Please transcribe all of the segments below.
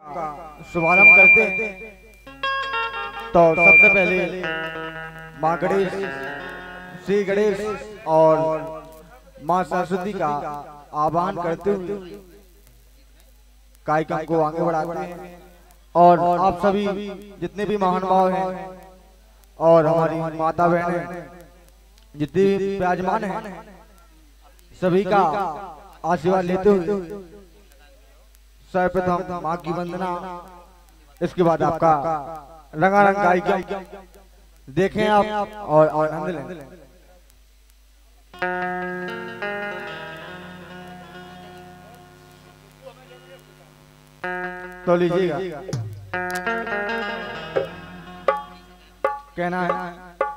शुभारंभ करते हैं। तो सबसे पहले माँ गणेश, श्री गणेश और माँ सरस्वती का आह्वान करते हुए कार्यक्रम को आगे बढ़ाते हैं। और आप सभी जितने भी महानुभाव हैं और हमारी माता बहनें जितने भी विराजमान हैं, सभी का आशीर्वाद लेते हुए सर्वप्रथम माँ की वंदना, इसके बाद आपका रंगारंग कार्यक्रम देखें आप और आनंद लें। तो लीजिएगा, कहना है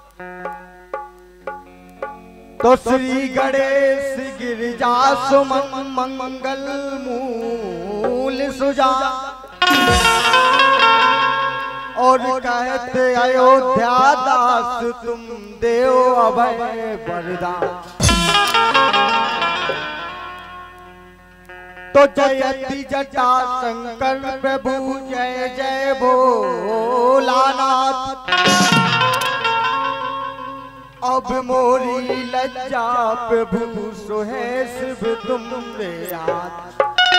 तो श्री गणेश गिरिजा सुमन मंगल मूल सुजा और कहते अयोध्या दास तुम देव अभय वरदान। तो जयति जटा शंकर प्रभु जय जय भोलानाथ। अब मोरी लज्जा प्रभु सोहे शिव तुमरे हाथ।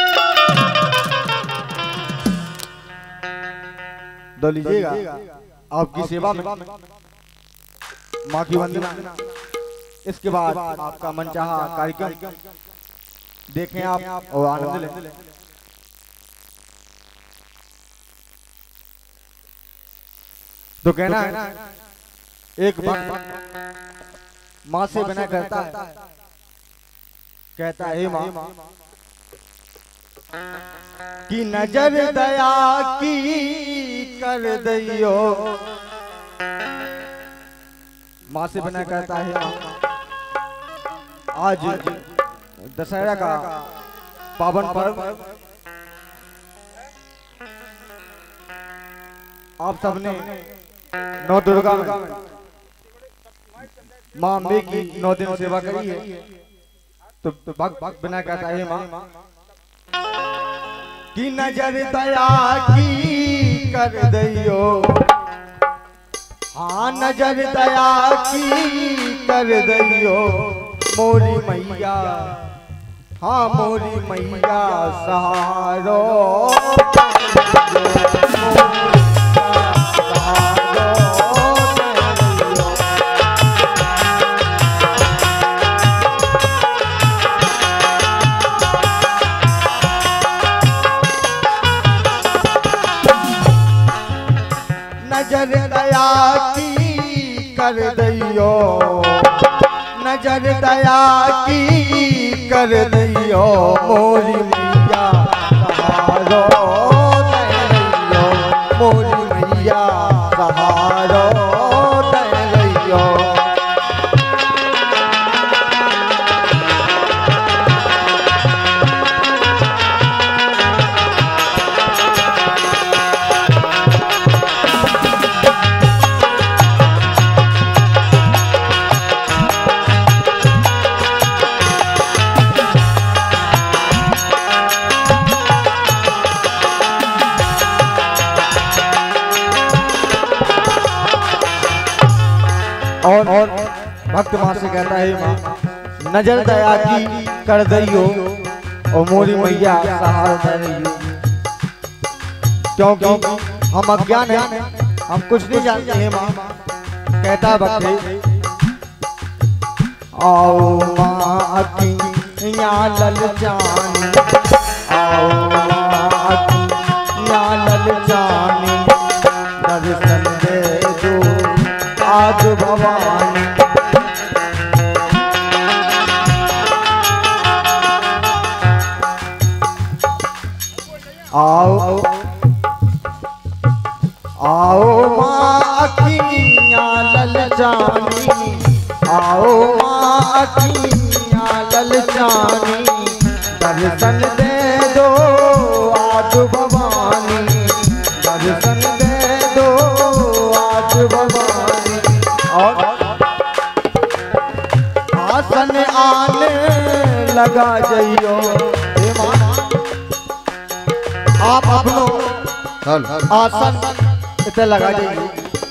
दो लीजिएगा आपकी सेवा में माँ की वंदना, इसके बाद आपका मनचाहा कार्यक्रम देखें आप और आनंद लें। तो कहना है एक भक्त माँ से विनय करता है, कहता है माँ कि नजर दया की कर दियो। माँ से विनय करता है आज दशहरा का पावन पर्व आप सबने नौ दुर्गा में माँ अम्बे की 9 दिन सेवा करी है। तो भक्त बिना कहता है माँ कि नजर दया की कर दियो। हाँ नजर दया की कर दियो मोरी मैया, हाँ मोरी मैया सहारो। नजर दया की कर दियो, नजर दया की कर दियो मोरी मैया सहारो दियो, मोरी मैया सहारो दियो। और भक्त माँ से कहता है माँ नजर दया की कर दियो और मोरी मैया सहारा दियो। क्योंकि हम अज्ञान हैं, हम कुछ नहीं जानते हैं माँ। कहता है भक्त आओ माँ अखियाँ ललचानी, आओ माँ अखियाँ ललचानी, दर्शन दे दो आज भवानी। आओ आओ माँ अखियाँ ललचानी, आओ माँ अखियाँ ललचानी, दर्शन दे दो आज भवानी, दर्शन दे दो आज भवानी। और आसन आने लगा जइयो आप अपनों आसन इतने लगा जाइए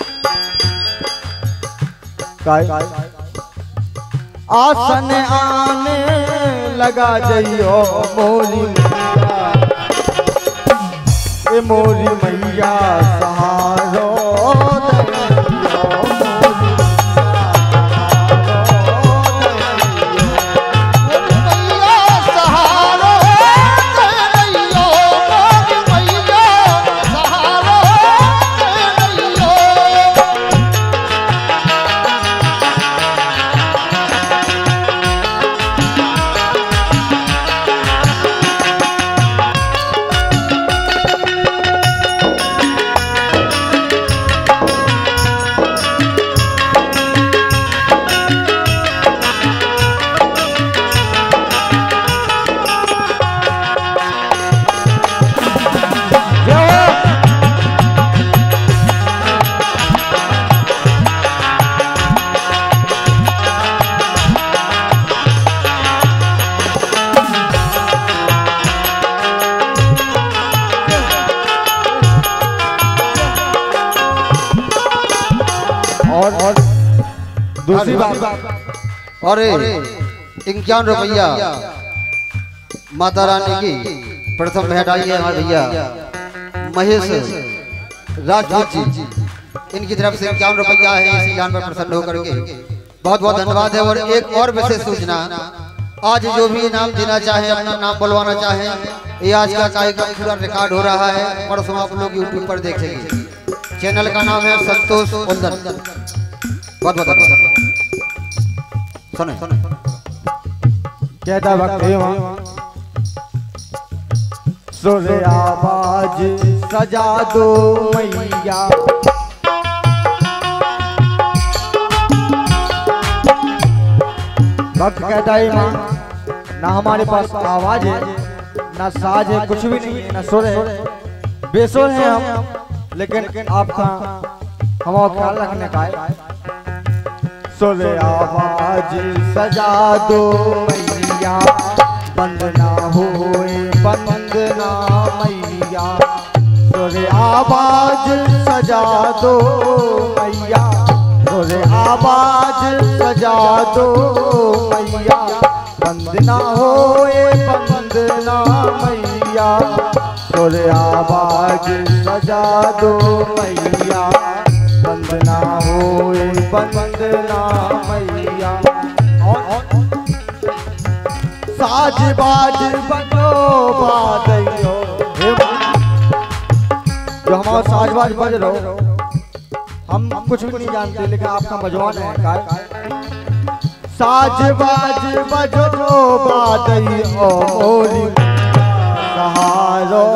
आसन आने लगा जाइयो मोरी मैया ए मोरी मैया सहारो और दूसरी बात और 51 रुपया माता रानी की प्रथम भेंट आई है हमारे भैया महेश राजपूत जी, इनकी तरफ से 51 रुपया है इस ज्ञान पर प्रसन्न होकर के बहुत बहुत धन्यवाद है। और एक और विशेष सूचना, आज जो भी इनाम देना चाहे, अपना नाम बुलवाना चाहे, ये आज का कार्यक्रम पूरा रिकॉर्ड हो रहा है, परसों आप लोग यूट्यूब पर देखेंगे। चैनल का नाम है संतोष उल्दन। बहुत बहुत धन्यवाद। सुने कहता भक्त सुर आवाज सजा दो मैया, भक्त कहता है माँ ना हमारे पास आवाज है ना साज है, कुछ भी नहीं है, ना सुर है, बेसुर है हम, लेकिन आपका हमारा ख्याल रखने का है। सुर आवाज सजा दो मैया, वंदना होए वंदना मैया, सुर आवाज सजा दो मैया, सुर आवाज सजा दो मैया, वंदना होए वंदना मैया, सुर आवाज सजा दो मैया, वंदना होए वंदना मैया। साज बाज बजो बाजो, जो हमारा साज बाज बज रहो, हम कुछ भी नहीं जानते लेकिन आपका बजवान है। साज बाज बजो बाजो मोरी सहारो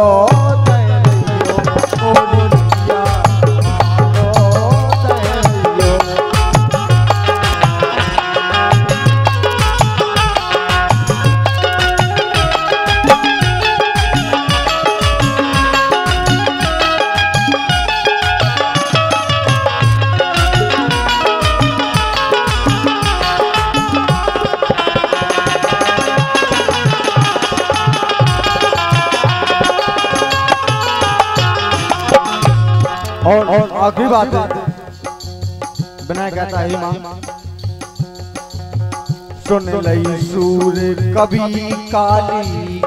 और आखिरी बात है, बिना कहता है माँ सुन लई सूर कभी काली,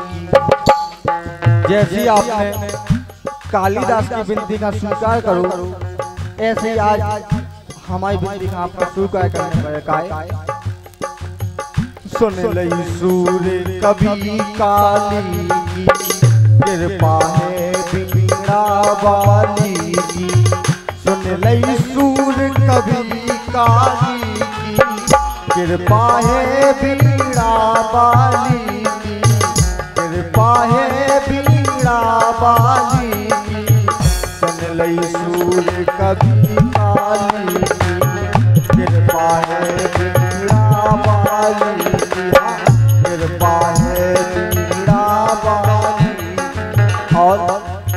जैसी आपने कालिदास की विनती का स्वीकार करो, ऐसे ही आज हमारी विनती का आपका स्वीकार करने का है। सुन लई सूर कभी काली, कृपा है बीड़ा वाली की, सुन लई सूर कभी काली की, कृपा है बीड़ा वाली की, कृपा है बीड़ा वाली की, सुन लई सूर कभी काली की, कृपा है बीड़ा वाली की, कृपा है बीड़ा वाली। और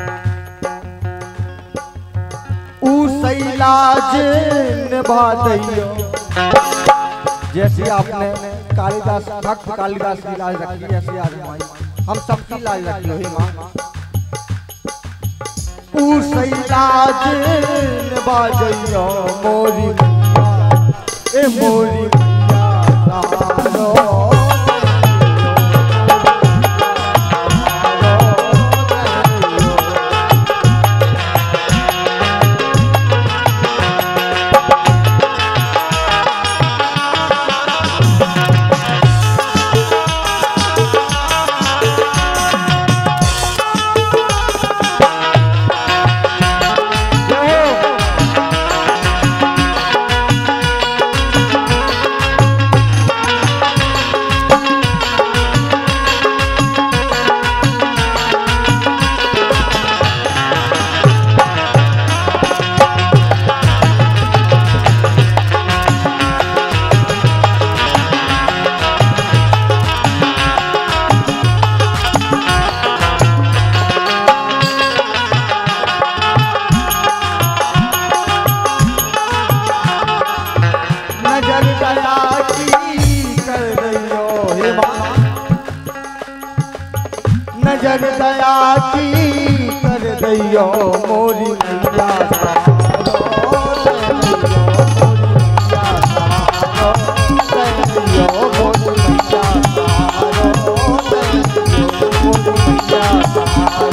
लाज निभा दियो, जैसे आपने कालिदास भक्त कालिदास की लाज रखी, ऐसे आज हम सबकी लाज रखी है माँ। सैलाज बाजैया मोरी मैया ए मोरी मैया तारो नजर दया की कर दैयो मोरी मैया मोरी मैया